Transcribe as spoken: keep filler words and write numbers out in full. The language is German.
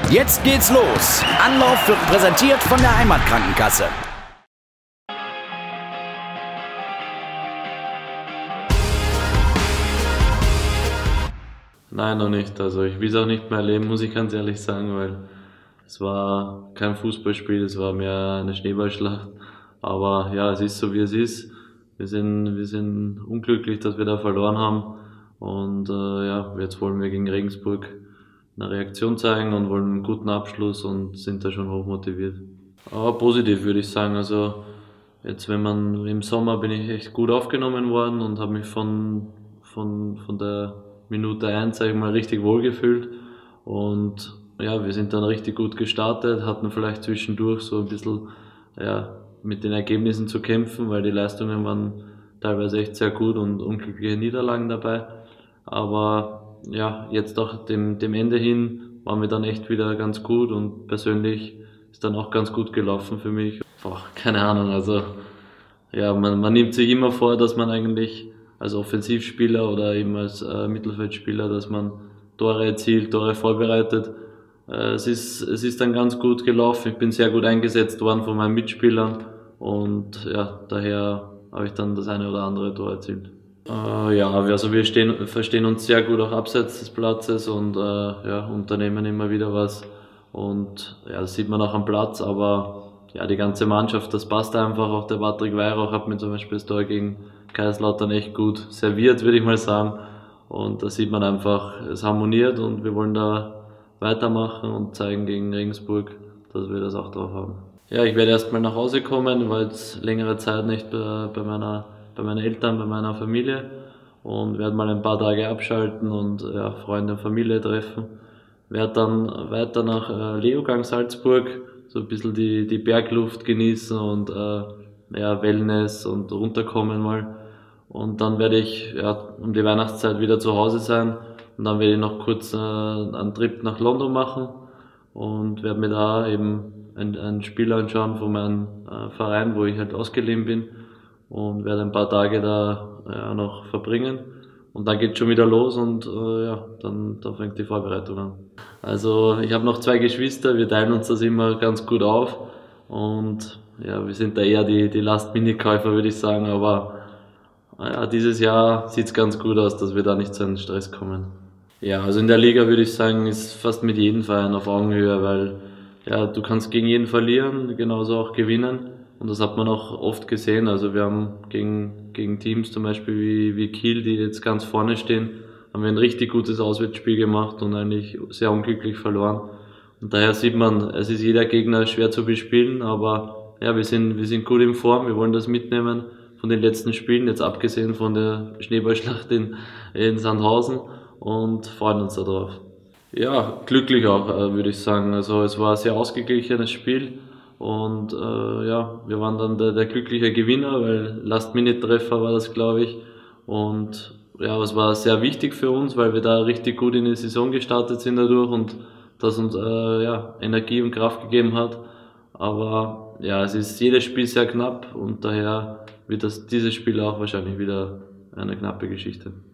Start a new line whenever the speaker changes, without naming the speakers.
Jetzt geht's los. Anlauf wird präsentiert von der Heimatkrankenkasse.
Nein, noch nicht. Also ich will es auch nicht mehr erleben, muss ich ganz ehrlich sagen, weil es war kein Fußballspiel, es war mehr eine Schneeballschlacht. Aber ja, es ist so, wie es ist. Wir sind, wir sind unglücklich, dass wir da verloren haben. Und äh, ja, jetzt wollen wir gegen Regensburg eine Reaktion zeigen und wollen einen guten Abschluss und sind da schon hoch motiviert. Aber positiv würde ich sagen. Also jetzt, wenn man im Sommer bin ich echt gut aufgenommen worden und habe mich von, von, von der Minute eins, sag ich mal, richtig wohl gefühlt. Und ja, wir sind dann richtig gut gestartet, hatten vielleicht zwischendurch so ein bisschen ja, mit den Ergebnissen zu kämpfen, weil die Leistungen waren teilweise echt sehr gut und unglückliche Niederlagen dabei. Aber ja, jetzt auch dem, dem Ende hin waren wir dann echt wieder ganz gut und persönlich ist dann auch ganz gut gelaufen für mich. Boah, keine Ahnung, also ja, man, man nimmt sich immer vor, dass man eigentlich als Offensivspieler oder eben als äh, Mittelfeldspieler, dass man Tore erzielt, Tore vorbereitet. Äh, es ist, es ist dann ganz gut gelaufen. Ich bin sehr gut eingesetzt worden von meinen Mitspielern und ja, daher habe ich dann das eine oder andere Tor erzielt. Äh, ja, also wir stehen, verstehen uns sehr gut auch abseits des Platzes und äh, ja, unternehmen immer wieder was. Und ja, das sieht man auch am Platz, aber ja, die ganze Mannschaft, das passt einfach. Auch der Patrick Weihrauch hat mir zum Beispiel das Tor gegen Kaiserslautern echt gut serviert, würde ich mal sagen. Und da sieht man einfach, es harmoniert und wir wollen da weitermachen und zeigen gegen Regensburg, dass wir das auch drauf haben. Ja, ich werde erstmal nach Hause kommen, war jetzt längere Zeit nicht bei, bei meiner bei meinen Eltern, bei meiner Familie und werde mal ein paar Tage abschalten und ja, Freunde und Familie treffen. Werde dann weiter nach äh, Leogang Salzburg, so ein bisschen die, die Bergluft genießen und äh, ja, Wellness und runterkommen mal. Und dann werde ich ja, um die Weihnachtszeit wieder zu Hause sein und dann werde ich noch kurz äh, einen Trip nach London machen und werde mir da eben ein, ein Spiel anschauen von meinem äh, Verein, wo ich halt ausgeliehen bin. Und werde ein paar Tage da ja, noch verbringen. Und dann geht's schon wieder los und äh, ja, dann, dann fängt die Vorbereitung an. Also ich habe noch zwei Geschwister, wir teilen uns das immer ganz gut auf. Und ja, wir sind da eher die, die Last-Minute-Käufer, würde ich sagen. Aber ja, dieses Jahr sieht's ganz gut aus, dass wir da nicht zu einem Stress kommen. Ja, also in der Liga würde ich sagen, ist fast mit jedem Verein auf Augenhöhe, weil ja, du kannst gegen jeden verlieren, genauso auch gewinnen. Und das hat man auch oft gesehen. Also wir haben gegen, gegen Teams zum Beispiel wie, wie Kiel, die jetzt ganz vorne stehen, haben wir ein richtig gutes Auswärtsspiel gemacht und eigentlich sehr unglücklich verloren. Und daher sieht man, es ist jeder Gegner schwer zu bespielen, aber ja, wir sind, wir sind gut in Form, wir wollen das mitnehmen von den letzten Spielen, jetzt abgesehen von der Schneeballschlacht in, in Sandhausen und freuen uns darauf. Ja, glücklich auch, würde ich sagen. Also es war ein sehr ausgeglichenes Spiel. Und äh, ja, wir waren dann der, der glückliche Gewinner, weil Last-Minute-Treffer war das, glaube ich. Und ja, es war sehr wichtig für uns, weil wir da richtig gut in die Saison gestartet sind dadurch und das uns äh, ja, Energie und Kraft gegeben hat. Aber ja, es ist jedes Spiel sehr knapp und daher wird das dieses Spiel auch wahrscheinlich wieder eine knappe Geschichte.